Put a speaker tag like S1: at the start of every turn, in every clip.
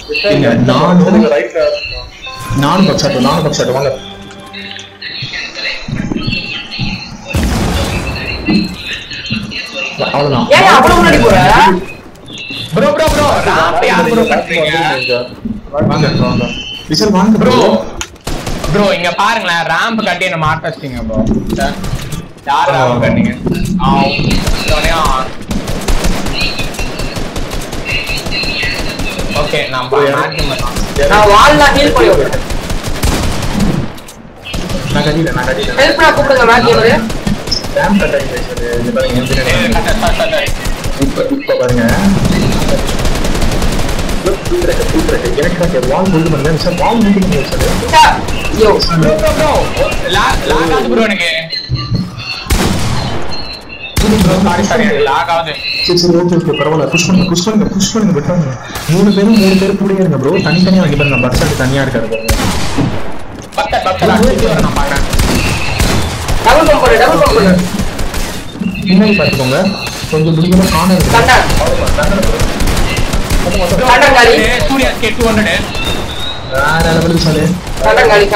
S1: நானும் பக்ஷாட்டு வாங்க. அவ்வளவுதான்.
S2: ஏன் அவ்வளவு முன்னாடி போற?
S3: ப்ரோ ராம்ப் யார் ப்ரோ பண்றீங்க?
S1: வாங்க விசல் வாங்க
S3: ப்ரோ இங்க பாருங்களேன், ராம்ப் கட்டி என்ன மாட்ட வச்சிட்டீங்க ப்ரோ. யார் ராம்ப் கட்டிங்க? ஓகே நான்
S2: வால்ல ஹீல் பண்ணி விடுறேன்.
S1: நான் கட்டிட்டேன்.
S2: ஹெல்ப் பண்ண கூப்பிடுங்க மேட்ச்
S1: ராம்ப் கட்டாய் பேசுறது. இது பாருங்க இன்ஜினியர். இப்ப பாருங்க. எனக்கு வால் புல் பண்ணல. சார் வால் மீட்டிங் பண்ணி சார்.
S2: யோ
S3: ப்ரோ லாக் ஆகுது ப்ரோ எனக்கு. சாரி லாக் ஆகுது.
S1: சரி ஓகே பரவாயில்ல. புஷ் பண்ணுங்க விட்டுறாங்க. மூணு பேர் கூட இருங்க ப்ரோ. தனித்தனியா வாங்கி பாருங்க. பஸ் ஸ்டாண்ட் தனியா இருக்காது பாருங்க.
S3: பக்கத்துல நான் பாக்குறேன்.
S2: டபுள் பம்ப் பண்ணு.
S1: பின்னாடி பாத்துக்கோங்க. கொஞ்சம் முடிஞ்சா காண
S2: கண்டங்காலி
S3: சூர்யா கே 200
S1: வேற லெவல் சாலே.
S2: கண்டங்காலி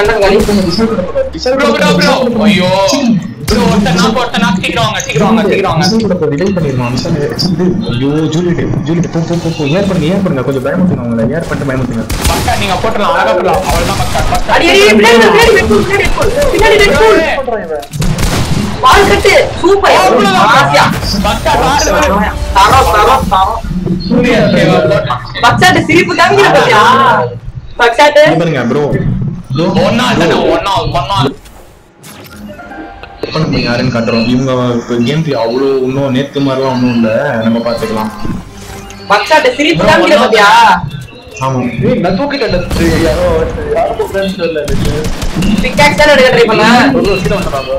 S3: ப்ரோ ஐயோ ப்ரோ ஒருத்த நாக் சீக்கிரம் வாங்க
S1: ரிவைவ் பண்ணிருமா மிஷன். ஐயோ ஜூலியட் போ ஏர் பண்ணுங்க கொஞ்சம் பயமுறுத்துங்க அவங்கள. ஏர் பண்ணிட்டு பயமுறுத்துங்க.
S3: பக்கா நீங்க போட்றலாம் அழகா போடலாம். அவ்வளவுதான் பக்கா.
S2: அடி பின்னாடி பண்றாங்க. பால் கட்டு சூப்பர். ஆசியா
S3: பக்கா
S2: தரோ
S3: சூர்யா சேவா போடலாம்.
S2: பக்சாட் சிரிப்பு காமிக்கிற பத்தியா? பக்சாட்
S1: பாருங்க ப்ரோ
S3: ஒண்ணா
S1: பண்ணி யாருன்னு காட்டுறோம். இவங்க கேம் பிளே அவ்வளோ இன்னும் நேத்து மாதிரிலாம் ஒன்றும் இல்லை. நம்ம பார்த்துக்கலாம்.
S2: பக்சாட் சிரிப்பு காமிக்கிற பத்தியா?
S1: ஆமா
S4: நான் தூக்கிட்டேன். யாரோ ஃப்ரெண்ட்ஸ் இல்ல
S2: பிக்காக்ஸ் தான் எடுக்க ட்ரை பண்ண.
S4: கீழ வந்தாங்க.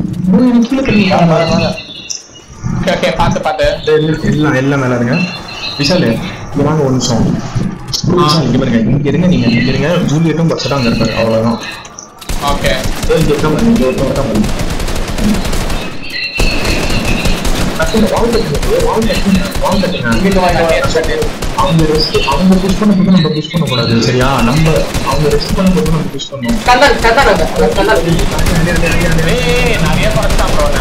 S3: ஓகே பாத்து
S1: எல்லாம் மேல இருங்க. விஷால் இங்க வாங்க ஒரு நிமிஷம். இங்க பாருங்க. இங்க இருங்க. ஜூலியட்டும் பக்ஸாட்டும் அங்க இருப்பாரு. அவ்வளவுதான்.
S3: ஓகே
S1: அவங்க புஷ் பண்ணும்போது நம்ம புஷ் பண்ணக்கூடாது. சரியா? நம்ம அவங்க ரெஸ்ட் பண்ணும்போது நம்ம புஷ் பண்ணணும்.
S3: நிறைய படம் ப்ரோ.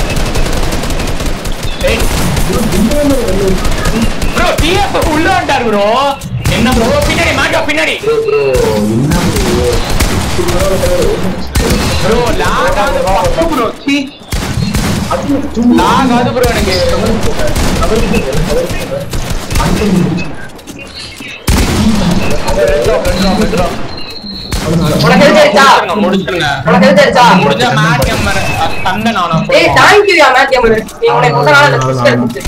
S3: ப்ரோ டிஎஃப் உள்ள வந்துட்டார் ப்ரோ. என்ன ப்ரோ பின்னாடி மாட்டா பின்னாடி ப்ரோ லாக் ஆகுது ப்ரோ. சி லாக் ஆகுது ப்ரோ எனக்கு. முடிச்சிருங்க. முடிஞ்ச மேட் கேமரா தந்த நானும்.
S2: ஏய் தேங்க் யூ யா மேட் கேமரா. நீ உன்னை கொண்டனால அந்த புஷ்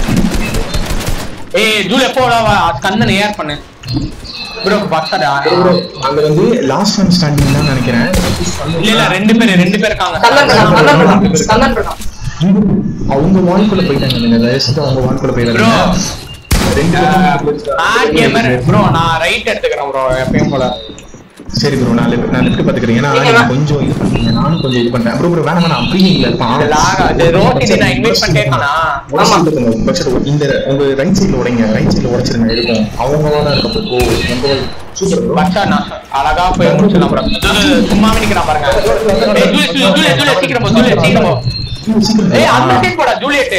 S3: ஏய் ஜூலே போடா கண்ணன் ஏர் பண்ணு ப்ரோ. பக்கடா
S1: அங்க வந்து லாஸ்ட் டைம் ஸ்டாண்டிங் தான் நினைக்கிறேன்.
S3: இல்ல ரெண்டு பேர் இருக்காங்க.
S2: கண்ணன் பண்ணா
S1: அவங்க வால்குள்ள போயிட்டாங்க. நீங்க ரெஸ்ட் அவங்க வால்குள்ள போயிட்டாங்க.
S3: ப்ரோ
S1: ரெண்டு
S3: மேட் கேமரா ப்ரோ நான் ரைட் எடுத்துக்கறேன் ப்ரோ எப்பவும் போல.
S1: சரி ப்ரோ நான் லெஃப்ட் பாத்துக்கிறேன். ஏன்னா கொஞ்சம் இது பண்ணுங்க. நானும் கொஞ்சம் இது பண்றேன். ப்ரோ வேணாம் நான் ப்ரீமியம்ல இருப்பேன்.
S3: அது ரோட்டி நான் இன்வைட் பண்ணிட்டேனா.
S1: ஆமா பட்ச இந்த உங்க ரைட் சைடுல உடைங்க. ரைட் சைடுல உடைச்சிருங்க. இருக்கும் அவங்களா தான் இருக்க போ. நம்ம சூப்பர் ப்ரோ.
S3: பச்சா நான் அழகா போய் முடிச்சலாம் ப்ரோ. சும்மாவே நிக்கறான் பாருங்க. ஜூலியட் சீக்கிரம் போ. ஏய் அந்த சைடு போடா ஜூலியட்.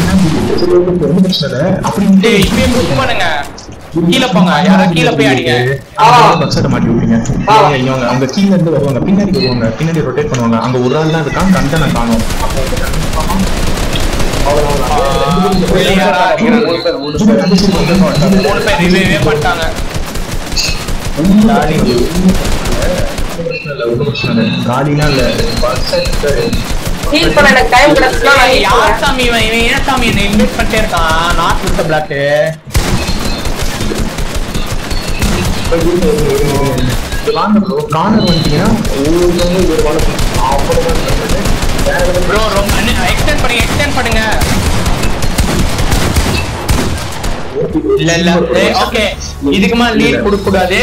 S1: அப்படி
S3: டேய் இப்பவே புஷ் பண்ணுங்க. கீழ போங்க. யாரா கீழ போய் அடிங்க.
S1: பக்ஸாட்ட மாட்டி விடுங்க. இவங்க அவங்க கீழ இருந்து வருவாங்க. பின்னாடி வருவாங்க. பின்னாடி ரொட்டேட் பண்ணுவாங்க. அங்க ஒரு ஆள் தான் இருக்கான். கண்டன காணோம்.
S3: மூணு பேர் ரிவைவ் பண்ணிட்டாங்க.
S1: காலினா இல்ல
S2: ஹீல் பண்ண எனக்கு டைம் கிடைச்சா நான்
S3: யார் சாமி இவன் ஏன் சாமி என்ன இன்வைட் பண்ணிட்டே இருக்கான். Not with block.
S1: கார்னர் வந்துட்டீங்கன்னா
S3: ப்ரோ ரொம்ப எக்ஸ்டெண்ட் பண்ணுங்க. இல்ல ஓகே இதுக்கு மேல லீட் கொடுக்க கூடாது.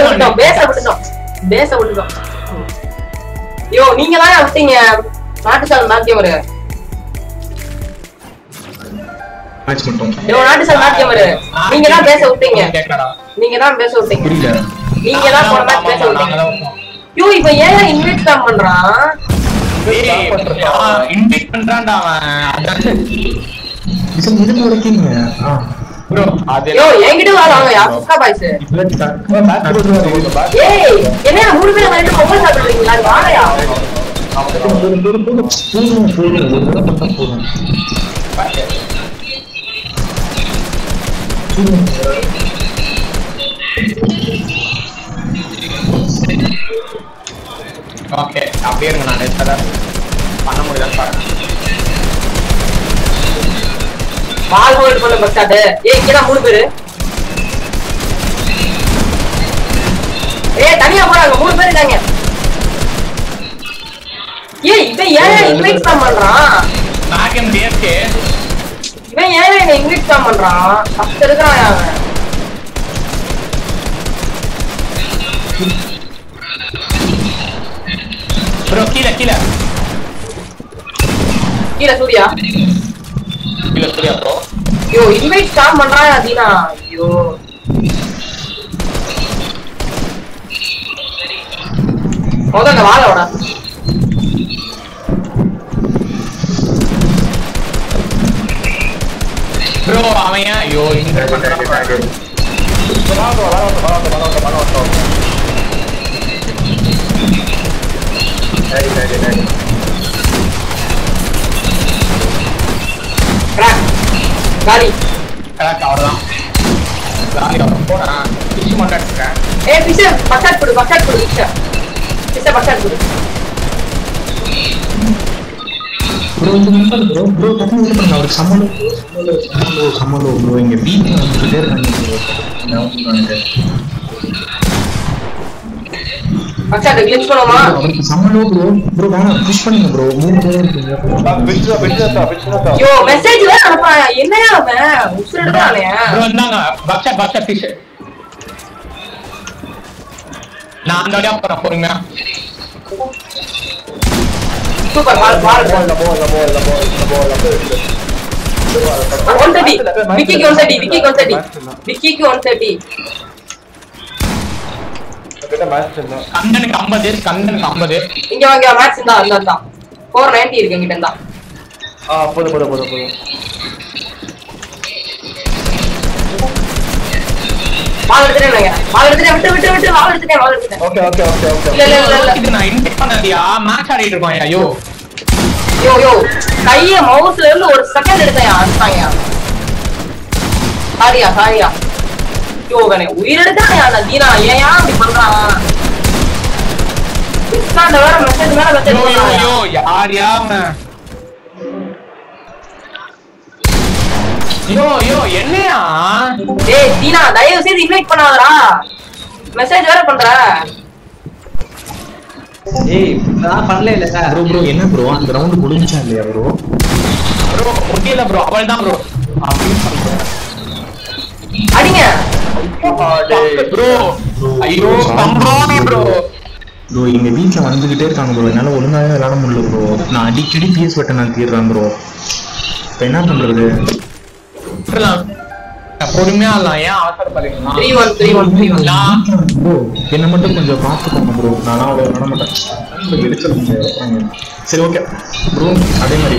S2: பேச விட்டுட்டோம். யோ நீங்க தான் விட்டீங்க. நாட்டு சால் மேட்ச் வரு.
S1: மேட்ச் மட்டும்.
S2: யோ நாட்டு சால் மேட்ச் வரு. நீங்க தான் பேச விட்டீங்க.
S3: கேக்கடா
S2: நீங்க தான் பேச விட்டீங்க.
S1: புரியல.
S2: நீங்க தான் போன மேட்ச் பேச விட்டீங்க. யோ இப்ப ஏன் இன்வைட் தான் பண்றான்?
S3: இன்வைட் பண்றான்டா அவன்.
S1: இது வரைக்கும்
S3: ப்ரோ அது
S2: யோ என்கிட்ட வாங்க யாஸ்கா பாய்ஸ். ஏய் என்ன மூணு பேர் வந்து பொங்கல் சாப்பிடுறீங்களா? வாங்கயா.
S3: ஓகே அப்படியே இருங்க. நான் நெட்ல பண்ண முடியலன்னு பாருங்க.
S2: பால் ஹோல்ட் பண்ண பச்சாட்டு. ஏய் இங்க தான் மூணு பேர். ஏய் தனியா போறாங்க மூணு பேர் இருக்காங்க. ஏய் இவன் ஏன் இன்வைட் தான் பண்றான்?
S3: நாகம் டிஎஸ்கே
S2: இவன் ஏன் என்ன இன்வைட் தான் பண்றான்? அப்ப இருக்கான் அவன்.
S3: ப்ரோ கீழ
S2: Surya
S3: bro.
S2: Yo invite start பண்றான் அதீனா. ஐயோ முதல்ல வாழோட
S3: ப்ரோ அவன் ஐயோ இன்வைட் பண்றான்.
S2: காலி
S3: கரெக்ட் அவ்வளவுதான். காலி அவன் போறான். பிச்சு மட்டும் எடுத்துக்கிறேன்.
S2: ஏ பிச்ச பச்சாட் கொடு பிச்ச பச்சாட் கொடு.
S1: ப்ரோ இந்த நம்பர் ப்ரோ டக்குனு இது பண்ண ஒரு சமலோ ப்ரோ இங்க வீட்ல வந்துட்டே இருக்காங்க.
S2: பச்சாட் கிளிச் பண்ணுமா?
S1: அவருக்கு சமலோ ப்ரோ வாங்க புஷ் பண்ணுங்க ப்ரோ. மூணு பேர் இருக்கீங்க.
S2: யோ மெசேஜ் வேற அனுப்புறான். என்னையா அவன் உசுரடுறானே.
S3: ப்ரோ இந்தாங்க பக்ஷா ஃபிஷ். நான் அந்த வழியா போறேன் பொறுமையா.
S2: சூப்பர் பால் 130 விக்கிக்கு 130
S3: கந்தனுக்கு 50
S2: இங்க வாங்க மேட்ச் இருந்தா அந்த 490 இருக்கு என்கிட்ட இருந்தா.
S4: போதும்
S2: பால் எடுத்துட்டேன்
S4: ஓகே
S2: இல்ல
S3: இது நான் இன்வைட் பண்ணதியா மேட்ச் ஆடிட்டு இருக்கோம். ஐயோ
S2: யோ கைய மவுஸ்ல இருந்து ஒரு செகண்ட் எடுத்தேன் அடிச்சாங்க. சாரியா யோ கனே உயிர் எடுத்தானே அந்த தீனா. ஏன் அப்படி பண்றான்? இஸ்காண்ட வேற மெசேஜ் மேல மெசேஜ் பண்றான்.
S3: யோ யார் யோ என்னையா?
S2: ஏய் தீனா தயவு செய்து இன்வைட் பண்ணாதடா. மெசேஜ் வேற பண்ற.
S4: ஏய் நான் பண்ணல இல்ல சார்.
S1: ப்ரோ என்ன ப்ரோ அந்த ரவுண்ட் முடிஞ்சா இல்லையா ப்ரோ?
S3: முடியல ப்ரோ அவள்தான் ப்ரோ.
S2: அடிங்க
S3: ப்ரோ. ஐயோ கம்ப்ரோனி ப்ரோ.
S1: ப்ரோ எங்க வீட்ல வந்துகிட்டே இருக்காங்க ப்ரோ. என்னால ஒழுங்காவே விளையாட முடியல ப்ரோ. நான் அடிக்கடி PS பட்டன் நான் தீர்றேன் ப்ரோ. இப்ப என்ன பண்றது?
S3: பொறுமையா ஏன் அவசரப்படுறீங்களா?
S2: 3-1
S1: ப்ரோ என்ன மட்டும் கொஞ்சம் பார்த்துக்கோங்க ப்ரோ. நானும் அவ்வளோ விட மாட்டேன். எடுத்துருங்க. சரி ஓகே ப்ரோ. அதே மாதிரி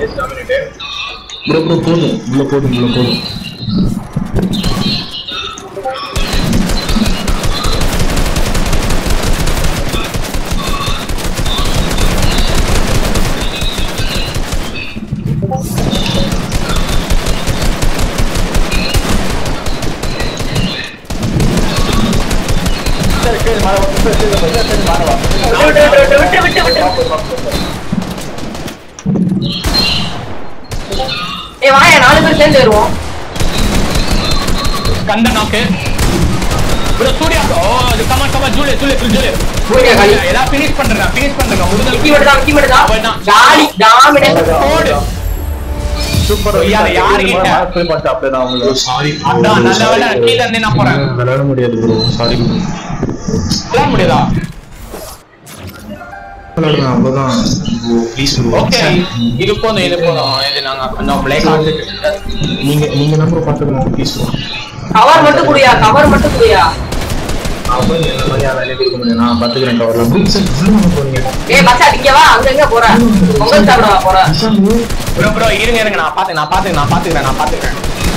S1: ப்ரோ போதும் இவ்வளோ போதும்.
S2: ஏய் வாயா 4 பேர் சேர்ந்து வருவோம்.
S3: கந்த நாக்கு ப்ரோ. சூர்யா ப்ரோ அது கமா ஜூலே
S2: சூர்யா காலி.
S3: எல்லாம் ஃபினிஷ் பண்றேங்க முடிஞ்ச
S2: விக்கி மட்டும் காலி டாமினேட்
S3: போடு.
S4: சூப்பர்.
S3: யாரு கிட்ட
S4: மாஸ்டர் பண்ண அப்படியே நான் உங்களுக்கு
S1: சாரி
S3: அதான் நல்ல வேளை கீழ இருந்து நான் போறேன்.
S1: விளையாட முடியாது ப்ரோ. சாரி
S3: விளையாட முடியாதா?
S1: விளையாடுறேன் அவ்வளோதான் ப்ளீஸ் ப்ரோ.
S3: ஓகே இது போதும் இது நாங்க பிளேக்
S1: நீங்க நம்பர் பார்த்துக்கோங்க ப்ளீஸ் ப்ரோ.
S2: கவர் மட்டும் குடியா, கவர் மட்டும் குடியா.
S1: அவன் என்ன மாதிரியா வேலையை கொடுக்க முடியும்? நான் பாத்துக்கிறேன் கவர்லாம்.
S2: ஏய் மச்சான் இங்க வா, அங்க எங்க போற? பொங்கல் சாப்பிட வா போற.
S3: ப்ரோ இருங்க நான் பாத்துக்கிறேன்.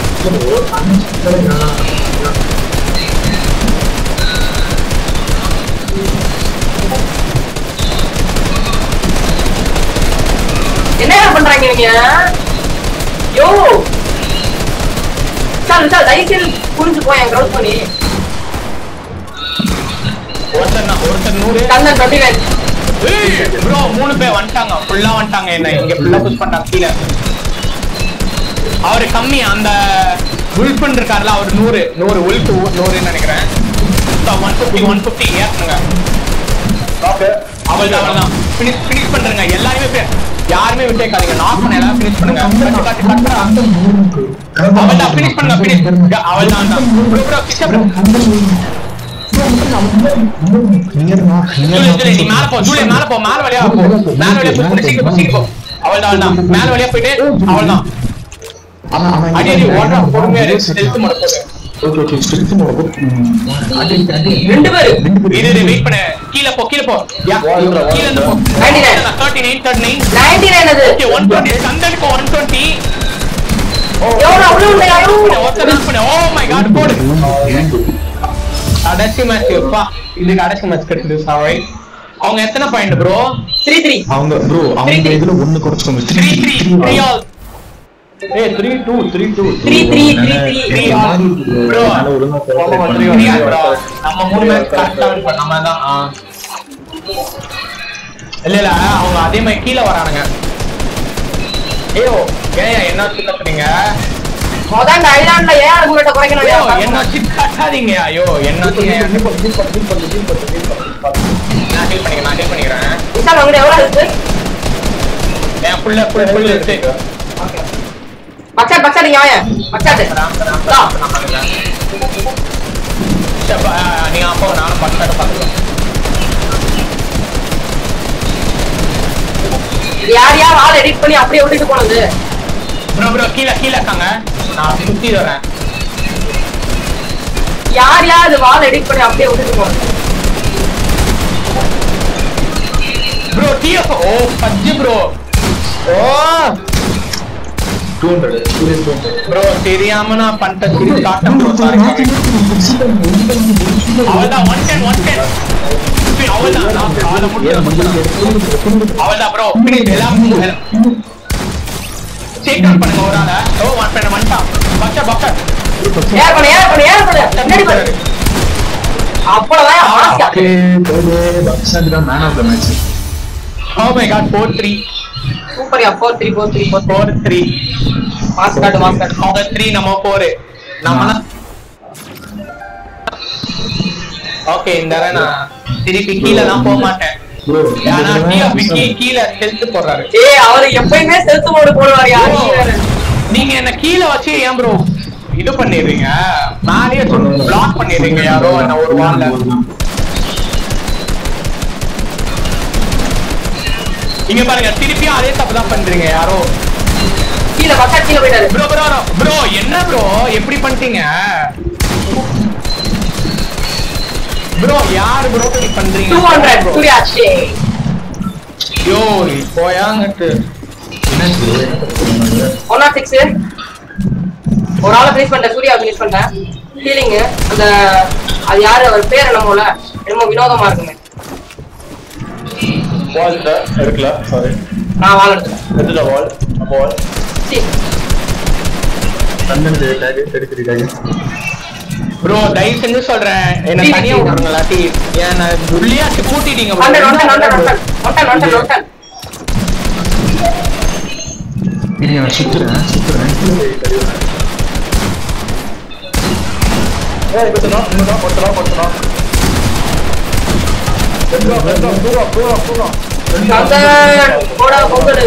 S2: என்ன பண்றாங்க நீங்க? யோ சார் லைசெல் புரிஞ்சு போய் என் கிரவுண்ட் பண்ணி
S3: ஒருத்தர் 100
S2: கண்ணன் 29.
S3: ப்ரோ 3 பேர் வந்துட்டாங்க, ஃபுல்லா வந்துட்டாங்க. என்ன இங்க ஃபுல்லா புஷ் பண்ணாங்க கீழ. அவரு கம்மி அந்த உல்ஃபன் இருக்கார்ல, அவர் 100 உல்ஃப் 100 நினைக்கிறேன். 150 ஏத்துங்க.
S4: ஓகே
S3: அவள்தான் ஃபினிஷ் பண்றங்க. எல்லாரும் யாருமே விட்டேக்காதீங்க. நாக் பண்ண எல்லாரும் ஃபினிஷ் பண்ணுங்க. அவள்தான் ஃபினிஷ் பண்ணுங்க. அவள்தான் ப்ரோ கிட்ட ப்ரோ நீ மேல போ ஜூலியா, மேல வழியா போ. மேல வழியா போய் சீக்கிரம் போ. அவள்தான் மேல வழியா போயிட்டு அவள்தான் அடி ஓடுறா. பொறுமையா இரு, ஸ்டெல்த் மோட் போடு.
S1: Okay strict mode.
S2: ரெண்டு பேர்
S3: இது வெயிட் பண்ணு. கீழ போ கீழ இருந்து போ. 39
S2: அது
S3: ஓகே 120 சந்தனுக்கு 120.
S2: எவ்வளவு அவ்வளவு யாரோ
S3: ஓ மை காட் போடு. கடைசி மேட்ச் எப்பா, இது கடைசி மேட்ச் கிடைச்சது. சாரி அவங்க எத்தனை பாயிண்ட் ப்ரோ?
S2: 3-3.
S1: அவங்க ப்ரோ அவங்க இதுல ஒன்னு குறைச்சுக்கோங்க.
S3: 3-3 ஆல். ஏய் 3-2
S2: 3-3
S3: ப்ரோ நம்ம 3 மேட்ச் கரெக்ட்டா பண்ணாம தான். இல்ல அவங்க அதே மாதிரி கீழ வரானுங்க. ஏயோ ஏன் என்ன கத்துறீங்க?
S2: மொதல்ல ஐலாண்ட்ல ஏன் ஆர்குமென்ட் குறைக்கணும்?
S3: என்ன சிட் கட்டாதீங்க. ஐயோ என்ன நான் ஹெல்ப் பண்ணிக்கிறேன்.
S2: விசால் உங்க எவ்வளவு இருக்கு?
S3: நான் ஃபுல் இருக்கு.
S2: ஓகே பச்சா நீங்க வாங்க. பச்சா
S3: நீங்க அப்போ நானும் பச்சா பாத்துக்கிறேன்.
S2: யார் ஆள் எடிட் பண்ணி அப்படியே விட்டுட்டு போனது?
S3: ப்ரோ கீழ இருக்காங்க. நான் சுத்தி வரேன்.
S2: யார் அது வால் எடிட் பண்ணி அப்படியே விட்டுட்டு போனது?
S3: ப்ரோ டிஎஃப் ஓ பஜ்ஜி ப்ரோ. ஓ
S1: 200
S3: ப்ரோ தெரியாம நான் பண்ணிட்ட திருப்பி காட்டம் ப்ரோ. சாரி அவள்தான் 110 அவள்தான் ப்ரோ. பினிஷ் எல்லாம் செக் அவுட் பண்ணுங்க ஒரு ஆளை. ஓ 1 பண்ண வந்துட்டான். பக்கர்
S2: ஏர் பண்ணு முன்னாடி பாரு. அப்பளதான்
S1: ஓகே பக்ஸாட் தான் man of the match.
S3: Oh my god 4-3
S2: சூப்பர்யா. 4-3 மாஸ் காட்
S3: அவங்க 3 நம்ம 4 நம்ம. ஓகே இந்த நான் திருப்பி கீழ தான் போக மாட்டேன். ஆனா டிஎஃப் கீழ ஹெல்த் போடுறாரு.
S2: ஏய் அவர் எப்பவுமே செல்ஃப் மோட் போடுவாரு. யார்
S3: நீங்க என்ன கீழ வச்சு ஏன் ப்ரோ இது பண்ணிடுறீங்க? மேலேயே பிளாக் பண்ணிடுறீங்க யாரோ என்ன ஒரு வால்ல. இங்க பாருங்க திருப்பியும் அதே தப்பு தான் பண்றீங்க. யாரோ
S2: கீழ பக்கா கீழ போயிட்டாரு.
S3: ப்ரோ என்ன ப்ரோ எப்படி பண்ணிட்டீங்க ப்ரோ? யாரு ப்ரோ இப்படி பண்றீங்க?
S2: 200 சூர்யாச்சி.
S3: யோ போயாங்கட்டு
S1: என்ன
S2: 106 ஒரு ஆளை ஃபினிஷ் பண்ணிட்டேன். சூர்யா ஃபினிஷ் பண்ணிட்டேன். ஹீலிங் அந்த அது யாரு அவர் பேர் என்னமோல என்னமோ வினோதமா இருக்குமே.
S4: வால் எடுக்கல. சாரி
S2: நான் வால் எடுத்துட்டேன்.
S4: வால்
S2: சி
S1: கண்டென்ட் டாக் எடுத்துட்டாங்க.
S3: ப்ரோ தயவு செஞ்சு சொல்றேன் என்ன தனியா விட்டுருங்க. லாட்டி என்ன உள்ளியா கூட்டிட்டீங்க ப்ரோ.
S2: ஒன்டன்
S1: இருங்க நான் சுத்துறேன்.
S4: ஏய் குத்துறோம் குத்துறோம்.
S2: போடா பொங்கல்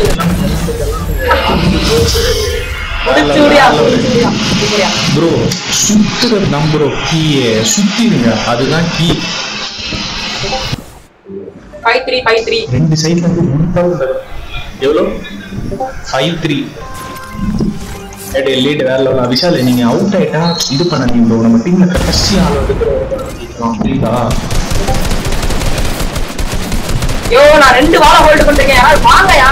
S2: முடிச்சூடியா.
S1: ப்ரோ சுத்துறது தான் ப்ரோ கீயே. சுத்திடுங்க அதுதான் கீ.
S2: 5-3
S1: ரெண்டு சைடுல இருந்து 1000 எவ்வளவு 5-3 லீட் வேற லெவல். விஷால் நீங்க அவுட் ஆயிட்டா இது பண்ணாதீங்க ப்ரோ. நம்ம டீம்ல கடைசி ஆள் புரியுதா?
S2: யோ நான் 2 வாழை ஹோல்ட் பண்றேன். யார் வாங்கயா?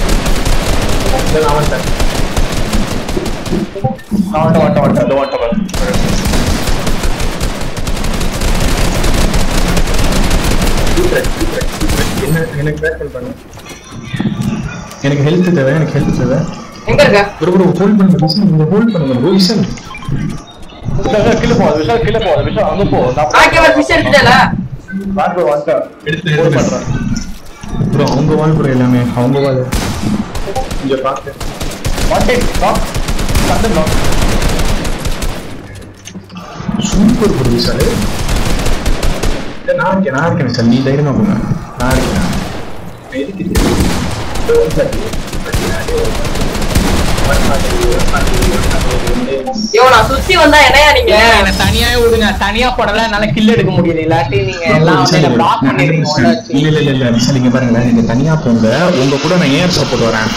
S1: எனக்கு ஹெல்த் தேவை.
S2: எங்க இருக்க
S1: ப்ரோ ஹோல்ட் பண்ணுங்க. ஹோல்ட் பண்ணுங்க ப்ரோ. விஷால்
S4: கீழே போகாது விஷயம் அங்க போ.
S2: நான் ஃபிஷ் எடுத்துட்டேல.
S1: எடுத்து பண்றேன் ப்ரோ. அவங்க வால் ப்ரோ எல்லாமே அவங்க வால். இங்க பாத்து சூப்பர் ப்ரோ விஷால். நான் இருக்கேன் சார். நீ தைரியமா போங்க. நான் இருக்கேன்.
S2: யோ நான் சுத்தி வந்தா என்னையா நீங்க
S3: என்ன தனியாவே விடுங்க. தனியா போடல என்னால கில் எடுக்க முடியல. இல்லாட்டி நீங்க எல்லாம் வந்து பிளாக் பண்ணிருக்கீங்க.
S1: இல்ல விஷால் நீங்க பாருங்க. நீங்க தனியா போங்க. உங்க கூட நான் ஏர் சப்போர்ட் வரேன்.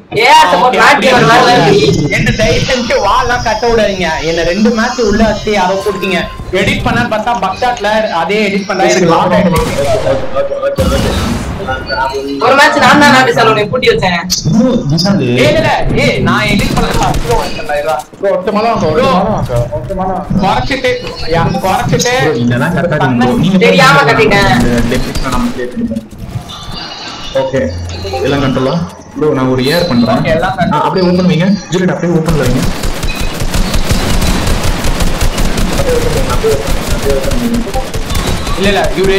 S3: என்ன தயவு செஞ்சு வால்லாம் கட்ட விடாதீங்க. என்ன 2 மேட்ச் உள்ள வச்சு அதை போட்டீங்க. எடிட் பண்ண பார்த்தா பக்ஷாட்ல அதே எடிட் பண்ணா
S2: ஒரு மேட்ச் நான் தான் நாட்டு செலவு கூட்டி வச்சேன்.
S3: நான் எடிட் பண்ண
S2: தெரியாம கட்டிட்டேன்.
S1: ஓகே எல்லாம் கண்ட்ரோலா ப்ரோ. நான் ஒரு ஏர் பண்றேன். அப்படியே ஓபன் வைங்க. ஜூலியட் அப்படியே ஓபன்ல வைங்க.
S3: இல்ல இவரு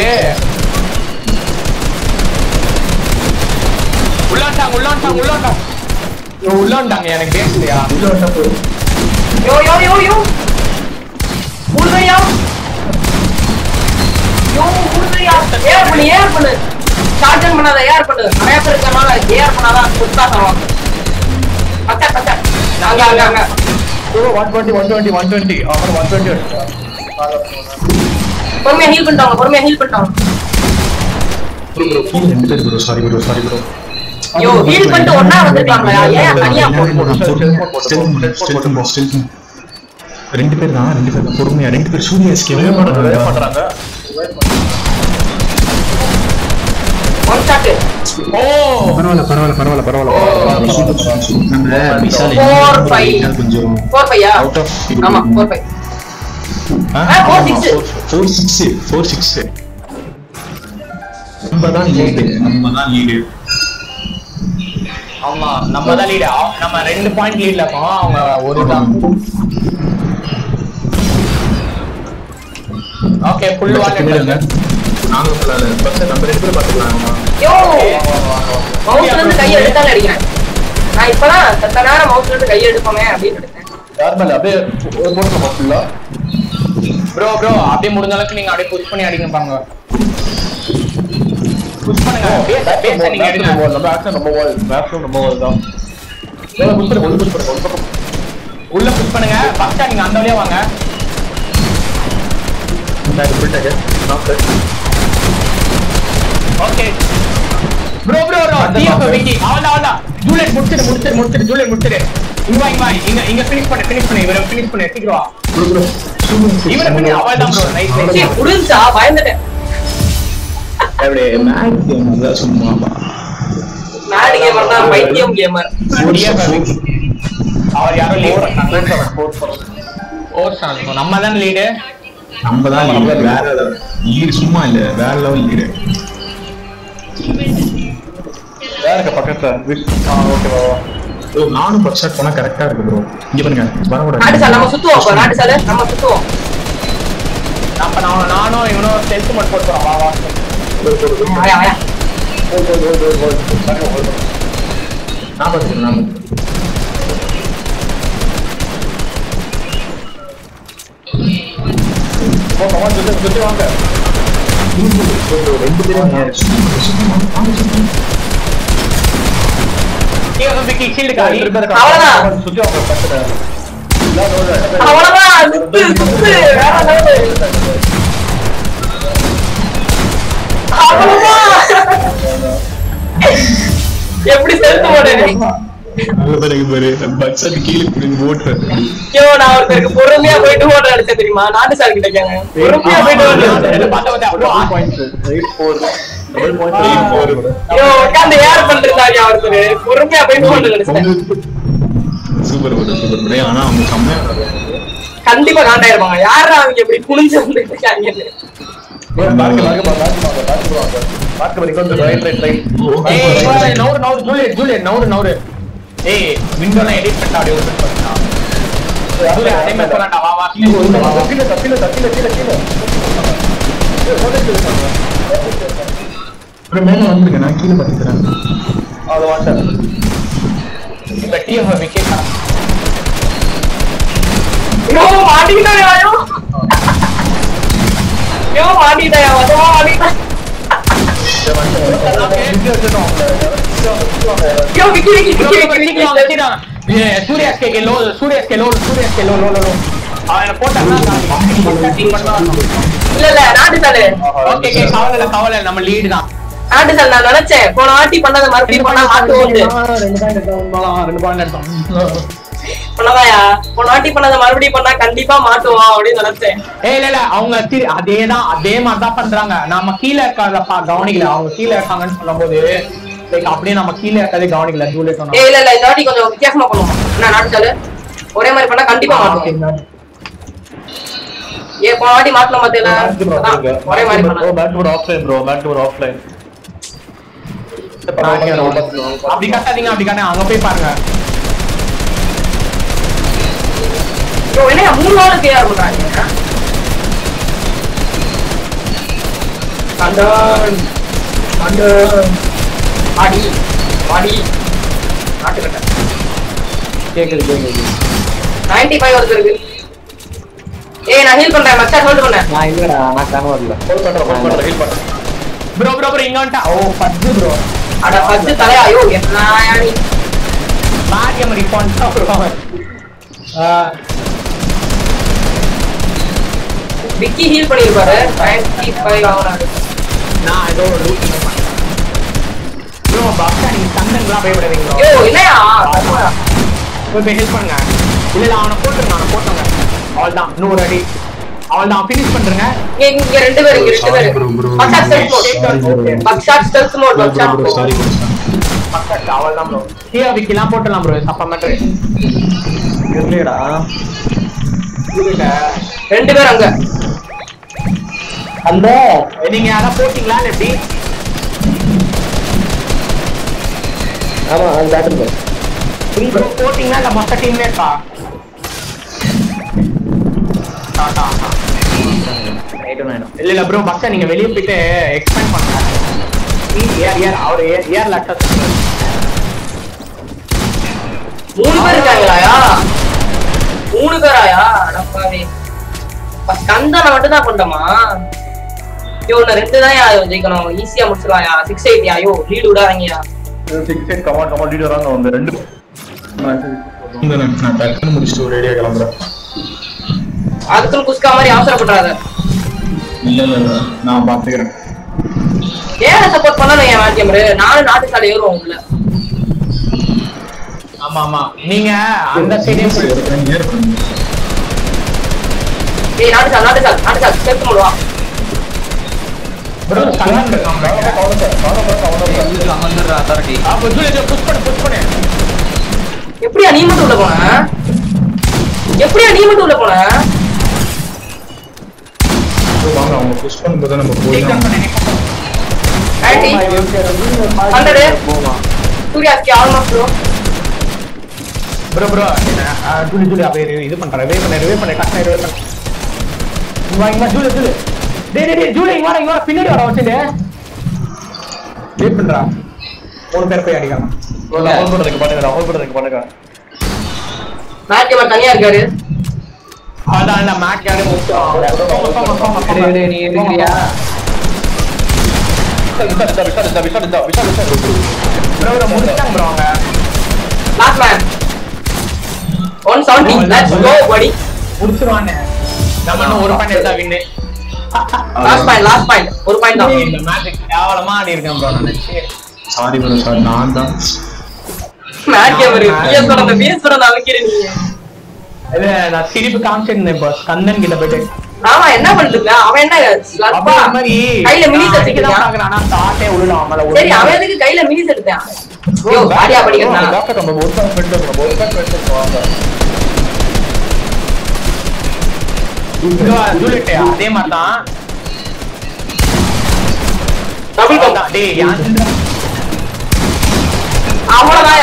S3: உள்ளாண்டாங்க எனக்கு பேசலையா?
S2: யோ யோ யோ யோ உள்வையா யோ உள்வையா ஏர் பண்ணு சார்ஜன் பண்ணாத. ஏர் பண்ணு. நிறைய பேர் இருக்கனால ஏர் பண்ணாதான் சுத்தா தருவாங்க. பச்சை அங்க
S4: 120 அவர் 120
S2: பொறுமையா ஹீல் பண்ணிட்டாங்க.
S1: ப்ரோ 2 பேர் bro. Sorry bro.
S2: Yo heal பண்ணிட்டு ஒண்ணா வந்துட்டாங்களா? ஏன் தனியா போறீங்க?
S1: ரெண்டு பேர் தான் பொறுமையா. 2 பேர் சூர்யா எஸ்கே பண்றாங்க.
S2: One shot.
S3: ஓ
S1: பரவாயில்ல. நம்ம விஷால்
S2: 4-5
S1: கொஞ்சம்
S2: 4-5
S1: அவுட் ஆஃப்.
S2: ஆமா 4-5
S1: 4-6. நம்ம தான் லீடு.
S3: ஆமா நம்ம தான் லீட். நம்ம 2 பாயிண்ட் லீட்ல இருக்கோம். அவங்க ஒரு தான். ஓகே ஃபுல் வால்ல
S1: நாங்க ஃபர்ஸ்ட் நம்ம 2 பேர் பாத்துக்கலாம்.
S2: யோ மவுஸ்ல இருந்து கை எடுத்தால அடிக்கிறேன். நான் இப்பதான் சத்த நேரம் மவுஸ்ல இருந்து கை எடுப்போமே அப்படின்னு எடுத்தேன்.
S4: நார்மல் அப்படியே ஒரு போட்டு ஃபுல்லா
S3: ப்ரோ அப்படியே முடிஞ்ச அளவுக்கு நீங்க அப்படியே புஷ் பண்ணி அடிங்க பாருங்க. புஷ் பண்ணுங்க. பேச நீங்க எடுங்க.
S4: நம்ம ஆக்சன் நம்ம வால் மேக்ஸிமம் நம்ம வால் தான். புஷ் பண்ணு.
S3: உள்ள புஷ் பண்ணுங்க. ஃபர்ஸ்ட் நீங்க அந்த வழியா வாங்க.
S4: நான் புல்டேஜ் நாக்.
S3: ஓகே ப்ரோ டிஎஃப் விக்கி அவளா ஜூலியட் முடிச்சிடு. ஜூலியட் முடிச்சிடு. இங்க ஃபினிஷ் பண்ணு. இவரை ஃபினிஷ் பண்ணு. சீக்கிரம்
S1: ப்ரோ
S3: இவரை பண்ணி அவள்தான் ப்ரோ. நைஸ்.
S2: சீ புடிச்சா பயந்துட்டேன்.
S1: அப்படியே மேட்ச் கேம் தான் சும்மா.
S2: மேட் கேமர் தான் பைத்தியம் கேமர்.
S3: அவர் யாரோ லீட் பண்ணாங்க. நம்ம தான் லீடு.
S1: வேற லீடு சும்மா இல்ல. வேற லெவல் லீடு.
S4: யாருக்கு பக்கத்துல ஓகேவா?
S1: ப்ரோ நானும் பட் ஷாட் போனா கரெக்ட்டா இருக்கு ப்ரோ. இங்க பாருங்க வரக்கூடாது.
S2: நாட்டு சார் நம்ம சுத்துவோம்.
S3: அப்ப நானும் இவனும் செல்ஃப் மட் போட்டு வா.
S2: ஆயா
S1: நான் பாத்துக்கிறேன்.
S4: சுத்தி வாங்க.
S1: 2 பேரும்
S3: விக்கி ஷீல்ட் காடி.
S2: அவ்வளவுதான்.
S4: சுத்தி வாங்க பக்கத்துல.
S2: அவ்வளவுதான். சுத்து வேற லெவல். அவ்வளவுதான். எப்படி செலுத்த போறேன்? ஐயோ நான் ஒருத்தருக்கு பொறுமையா போயிட்டு ஓட்ட அடிச்சேன் தெரியுமா? நாட்டு சார் கிட்ட கேங்க. பொறுமையா போயிட்டு ஐயோ உட்காந்து ஏர் பண்றாங்க ஒருத்தரு. பொறுமையா போயிட்டு ஓட்ட அடிச்சேன்.
S1: ஆனா அவங்க செம்மையா
S2: கண்டிப்பா காண்டாயிருப்பாங்க. யாரா அவங்க இப்படி குனிஞ்சு வந்துட்டு இருக்காங்க?
S1: மேல வந்துருங்க, நான் கீழே பாத்துக்கிறேன்.
S2: மாட்டிக்கிட்டாயோ மாட்டிக்கிட்டாயா மாட்டிக்கிட்டா
S3: நம்ம லீடு தான்.
S2: நாட்டு சார் நான் நினைச்சேன் போன வாட்டி பண்ணத மறுபடியும் பண்ணா மாட்டுவோம். பண்ணதாயா போன வாட்டி பண்ணத மறுபடியும் பண்ணா கண்டிப்பா மாட்டுவோம் அப்படின்னு நினைச்சேன்.
S3: இல்ல அவங்க அதேதான் அதே மாதிரிதான் பண்றாங்க. நம்ம கீழே இருக்காதப்பா கவனிக்கல. அவங்க கீழே இருக்காங்கன்னு சொல்லும் போது அப்படியே நம்ம கீழே இருக்காதே கவனிக்கல.
S2: இல்ல இந்த வாட்டி கொஞ்சம் வித்தியாசமா பண்ணுவோம். என்ன நாட்டு சார் ஒரே மாதிரி பண்ணா கண்டிப்பா மாட்டுவோம். போன வாட்டி மாட்டலாம் பாத்தீங்களா? ஒரே மாதிரி
S3: அப்படி கட்டாதீங்க. அப்படி கட்ட அங்க போய் பாருங்க.
S2: என்ன 3 நாள் கேஆர் பண்றாங்க. அடி அடி நாட்டு கட்ட கேக்குது 95 வருது இருக்கு. நான் ஹீல் பண்றேன். மச்சா ஹோல்ட் பண்ணேன்.
S5: நான் இல்லடா, நான் கனவு வரல.
S4: ஹோல்ட் பண்றேன் ஹீல் பண்றேன்.
S3: ப்ரோ இங்க வந்துட்டா. பத்து ப்ரோ.
S2: அட பத்து தலையா? ஐயோ என்ன நீ
S3: மார்க் எமரி பாயிண்ட் ப்ரோ.
S2: விக்கி ஹீல் பண்ணிருப்பாரு. 95 ஆவறாரு.
S3: நான் ஏதோ லூட் பண்ணேன் ப்ரோ. பாக்ஸா நீங்க சண்டன்லாம் பயப்படாதீங்க ப்ரோ.
S2: ஐயோ என்னயா
S3: போய் ஹெல்ப் பண்ணுங்க. இல்ல அவனை போட்டுங்க. அவ்வளவுதான். 100 அடி அவ்வளவுதான். ஃபினிஷ் பண்றேங்க.
S2: இங்க ரெண்டு பேர் buckshot stealth mode. Buckshot stealth mode.
S1: Sorry
S3: buckshot அவ்வளவுதான் ப்ரோ. ஹியர் விக்கிலாம் போட்டுலாம் ப்ரோ. சப்பா மேட்டர்
S5: இல்லடா.
S2: ரெண்டு பேர் அங்க.
S5: அந்த
S3: நீங்க அத போட்டீங்களா எப்படி?
S5: ஆமா அந்த பேட்டர் ப்ரோ.
S3: ப்ரோ போட்டீங்களா இல்ல மொத்த டீம்ல இருக்கா? டாடா. இல்ல ப்ரோ பக்ஸா நீங்க வெளிய போயிட்டு எக்ஸ்பேண்ட் பண்ணுங்க. அவர் ஏர் லாட்டஸ்
S2: 3 பேர் இருக்காங்களாயா? 3 பேராயா? அடப்பாவே. கந்தன மட்டும் தான் கொண்டமா? ஐயோ நான் 2 தான் ஜெயிக்கணும். ஈஸியா முடிச்சிடலாம்யா. 6-8 ஐயோ லீட் விடாதீங்கயா.
S4: 6-8 கமான் லீட் வராங்க. வந்து 2
S1: நான் டக்குன்னு முடிச்சுட்டு ஒரு ஐடியா கிளம்புறேன்.
S2: அதுக்குன்னு குஸ்கா மாதிரி அவசரப்படாத.
S1: இல்ல நான் பாத்துக்கிறேன்.
S2: ஏன் சப்போர்ட் பண்ணணும் என் வாக்கியமரு? நானும் நாட்டு சாலை ஏறுவோம் உள்ள.
S3: ஆமா நீங்க அந்த சைடே
S2: நாட்டு சால் சேர்த்து போடுவா.
S3: ப்ரோ கண்ணன் இருக்கான். அப்ப ஜூலியா புஷ் பண்ணு.
S2: எப்படியா நீ மட்டும் உள்ள போன?
S1: வாங்க அவங்க புஷ் பண்ணும்போது நம்ம போய்
S2: ஆண்டி 100 சூர்யாஸ்கி ஆல்மோஸ்ட்
S3: ப்ரோ ஜூலி அப்படியே இது பண்றேன். ரிவே பண்ண கரெக்ட்டா ரிவே பண்ண. இங்க ஜூலி டேய் ஜூலி இங்க வா பின்னாடி வர வச்சிடு. வெயிட் பண்றா. 3 பேர் போய் அடிக்கலாம்.
S4: ஹோல்ட் பண்றதுக்கு பண்ணுங்க.
S2: மேட்ச் இவர் தனியா இருக்காரு.
S3: அதான் மேட்ச் யாரே போங்க.
S5: நீ இருக்கறியா?
S4: விஷால்
S3: ப்ரோ முடிச்சாங்க ப்ரோ அவங்க.
S2: Last man 170. Let's go buddy.
S3: முடிச்சுவானே. நம்ம இன்னும் ஒரு பாயிண்ட் எடுத்தா வின்.
S2: லாஸ்ட் பாயிண்ட் ஒரு பாயிண்ட் தான்.
S3: இந்த மேட்ச் கேவலமா ஆடி இருக்கேன் ப்ரோ நான்.
S1: சாரி ப்ரோ சார் நான் தான்
S2: மேட் கேமர் பிஎஸ் ஓட அந்த பிஎஸ் ஓட அவைக்கிறேன் நீ.
S3: இது நான் சிரிப்பு காமிச்சிருந்தேன் பாஸ் கண்ணன் கிட்ட போயிட்டு.
S2: ஆமா என்ன பண்ணிட்டு அவன் என்ன ஸ்லப்பா
S3: மாதிரி
S2: கையில மினிஸ் எடுத்துக்கிட்டான்.
S3: ஆனா தாட்டே உள்ள அவள
S2: சரி அவன் எதுக்கு கையில மினிஸ் எடுத்தான்? யோ பாடியா படிக்கறான்.
S4: டாக்டர் நம்ம ஒரு பாயிண்ட் எடுக்கணும். ஒரு பாயிண்ட் வாங்க.
S3: ஜூலிட் அதே மாதிரி தான்.
S2: டபுள் பம்ப்
S3: டேய் யான்
S2: அவ்வளவுதாயா?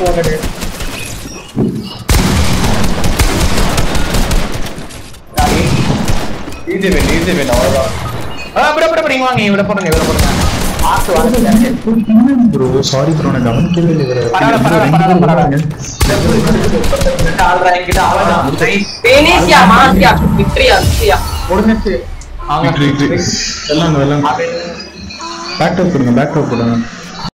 S4: ஈஸி வென் அவ்வளவுதான்.
S3: நீங்க வாங்க இவட போடுங்க ஆசு வாங்க
S1: ப்ரோ சாரி ப்ரோ நான் கவனிக்கவே இல்லை.
S3: பரவாயில்ல ஆல்ரா என்கிட்ட அவ்வளவுதான். நைஸ்
S2: பெனிசியா மாசியா விக்டரியா
S3: முடிஞ்சிச்சு.
S1: எல்லாம் பேக் டாப் கொடுங்க.